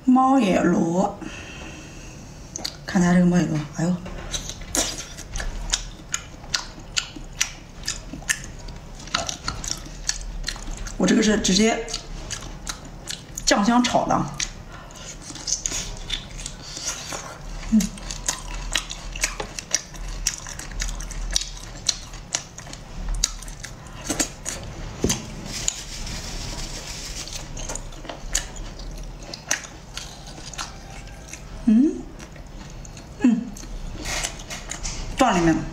猫眼螺，看它这个猫眼螺，哎呦！我这个是直接酱香炒的，断里面的。